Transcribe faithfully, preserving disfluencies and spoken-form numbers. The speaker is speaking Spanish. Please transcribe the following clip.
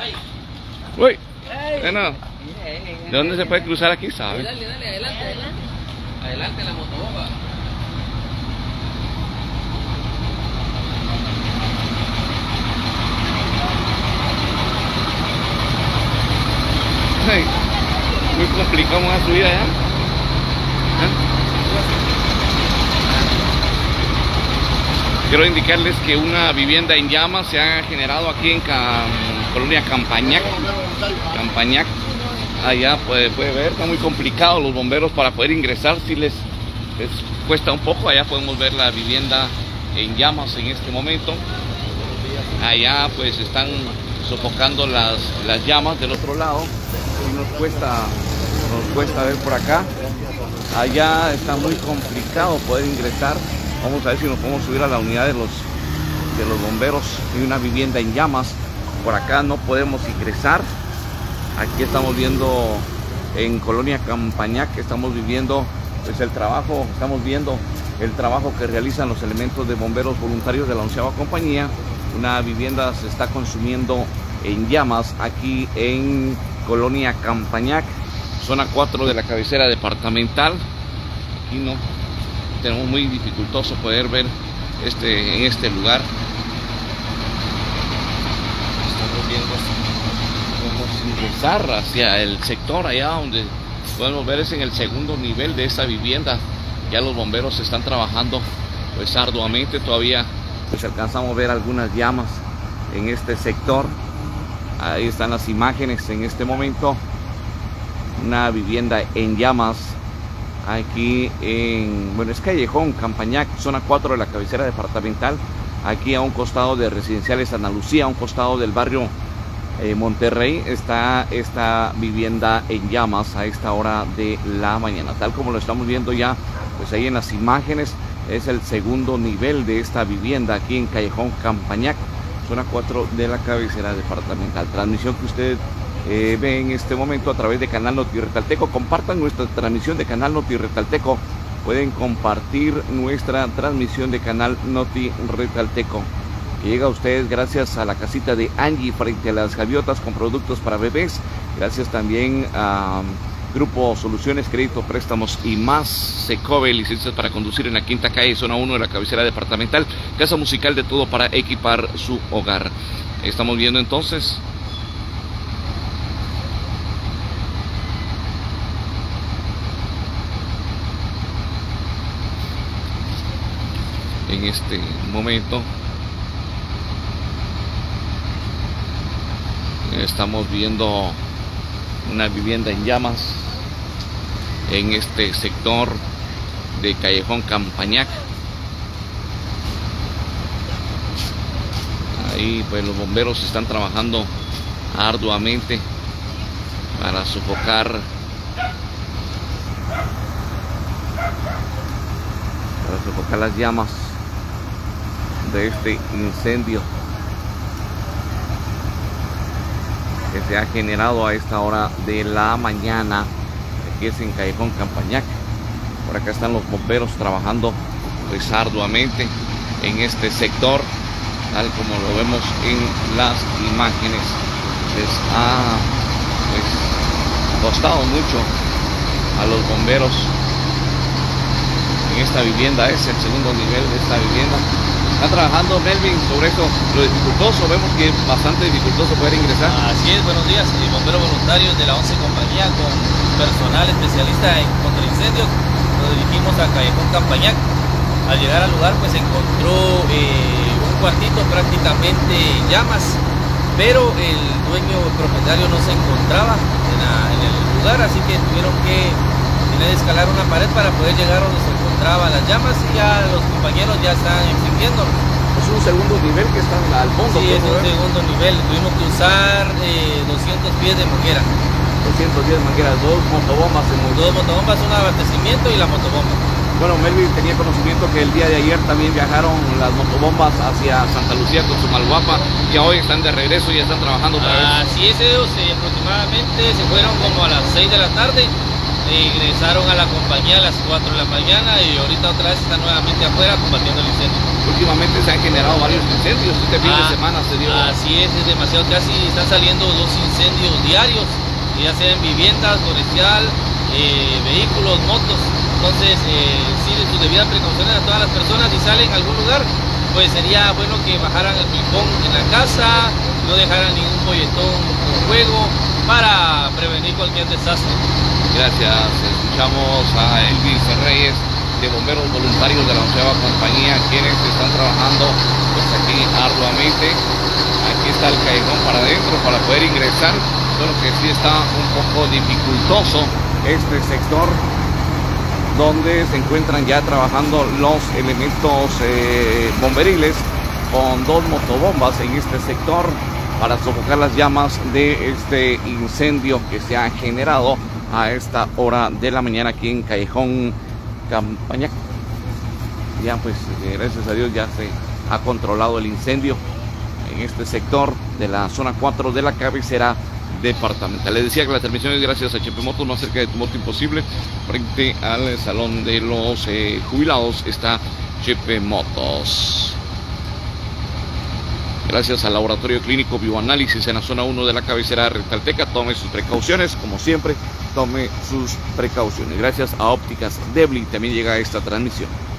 Uy, bueno, ¿de dónde se puede cruzar aquí, sabe? Dale, dale, adelante, adelante. Adelante la motobomba. Ay, muy complicado una subida allá. Quiero indicarles que una vivienda en llamas se ha generado aquí en Cam Colonia Campañac. Campañac. Allá puede, puede ver, está muy complicado los bomberos para poder ingresar, si les, les cuesta un poco. Allá podemos ver la vivienda en llamas en este momento. Allá pues están sofocando las, las llamas del otro lado y nos cuesta, nos cuesta ver por acá. Allá está muy complicado poder ingresar. Vamos a ver si nos podemos subir a la unidad de los, de los bomberos. Hay una vivienda en llamas. Por acá no podemos ingresar. Aquí estamos viendo en Colonia Campañac, que estamos viviendo pues el trabajo, estamos viendo el trabajo que realizan los elementos de bomberos voluntarios de la onceava compañía. Una vivienda se está consumiendo en llamas aquí en Colonia Campañac, zona cuatro de la cabecera departamental. Aquí no tenemos muy dificultoso poder ver este en este lugar. Estamos viendo, podemos ingresar hacia el sector allá donde podemos ver es en el segundo nivel de esta vivienda. Ya los bomberos están trabajando pues arduamente. Todavía pues alcanzamos a ver algunas llamas en este sector. Ahí están las imágenes en este momento. Una vivienda en llamas aquí en, bueno, es Callejón Campañac, zona cuatro de la cabecera departamental. Aquí a un costado de Residenciales Santa Lucía, a un costado del barrio eh, Monterrey, está esta vivienda en llamas a esta hora de la mañana. Tal como lo estamos viendo ya, pues ahí en las imágenes, es el segundo nivel de esta vivienda aquí en Callejón Campañac, zona cuatro de la cabecera departamental. Transmisión que usted eh, ve en este momento a través de Canal Noti Retalteco. Compartan nuestra transmisión de Canal Noti Retalteco. Pueden compartir nuestra transmisión de Canal Noti Retalteco, que llega a ustedes gracias a la casita de Angie frente a las gaviotas con productos para bebés. Gracias también a Grupo Soluciones, Crédito, Préstamos y más. Secobe, licencias para conducir en la quinta calle, zona uno de la cabecera departamental. Casa musical, de todo para equipar su hogar. Estamos viendo entonces en este momento estamos viendo una vivienda en llamas en este sector de Callejón Campañac. Ahí pues los bomberos están trabajando arduamente para sofocar para sofocar las llamas de este incendio que se ha generado a esta hora de la mañana. Aquí es en Callejón Campañac. Por acá están los bomberos trabajando pues arduamente en este sector, tal como lo vemos en las imágenes. Les ha pues costado mucho a los bomberos en esta vivienda. Es el segundo nivel de esta vivienda. Está trabajando Melvin sobre eso, lo dificultoso, vemos que es bastante dificultoso poder ingresar. Así es, buenos días, el bombero voluntario de la once compañía con personal especialista en contra incendios. Nos dirigimos a Callejón Campañac. Al llegar al lugar pues encontró eh, un cuartito prácticamente en llamas, pero el dueño propietario no se encontraba en, la, en el lugar, así que tuvieron que tener que escalar una pared para poder llegar donde se encontraban las llamas, y ya los compañeros ya están extinguiendo. Es un segundo nivel que está al fondo. Sí, es un ver? segundo nivel. Tuvimos que usar eh, doscientos pies de manguera. doscientos diez mangueras, dos motobombas. En dos motobombas, un abastecimiento y la motobomba. Bueno, Melvin tenía conocimiento que el día de ayer también viajaron las motobombas hacia Santa Lucía con su Malguapa, y hoy están de regreso y ya están trabajando otra vez. Así es, ellos eh, aproximadamente se fueron como a las seis de la tarde ingresaron a la compañía a las cuatro de la mañana y ahorita otra vez están nuevamente afuera combatiendo el incendio. Últimamente se han generado varios incendios, este fin ah, de semana se dio. Así es, es demasiado, casi están saliendo dos incendios diarios, ya sea en viviendas, forestal, eh, vehículos, motos. Entonces, eh, sí, de sus debidas precauciones a todas las personas, si salen a algún lugar, pues sería bueno que bajaran el ping-pong en la casa, no dejaran ningún folletón o juego para prevenir cualquier desastre. Gracias, escuchamos a Elvis Reyes de Bomberos Voluntarios de la onceava Compañía, quienes están trabajando pues aquí arduamente. Aquí está el callejón para adentro para poder ingresar, solo que sí está un poco dificultoso este sector, donde se encuentran ya trabajando los elementos eh, bomberiles con dos motobombas en este sector para sofocar las llamas de este incendio que se ha generado a esta hora de la mañana aquí en Callejón Campañac. Ya pues eh, gracias a Dios ya se ha controlado el incendio en este sector de la zona cuatro de la cabecera departamental. Les decía que la transmisión es gracias a Chepe Motos, más cerca de tu moto imposible. Frente al salón de los eh, jubilados está Chepe Motos. Gracias al Laboratorio Clínico Bioanálisis en la zona uno de la cabecera de Rectalteca. Tome sus precauciones, como siempre, tome sus precauciones. Gracias a Ópticas Debli también llega esta transmisión.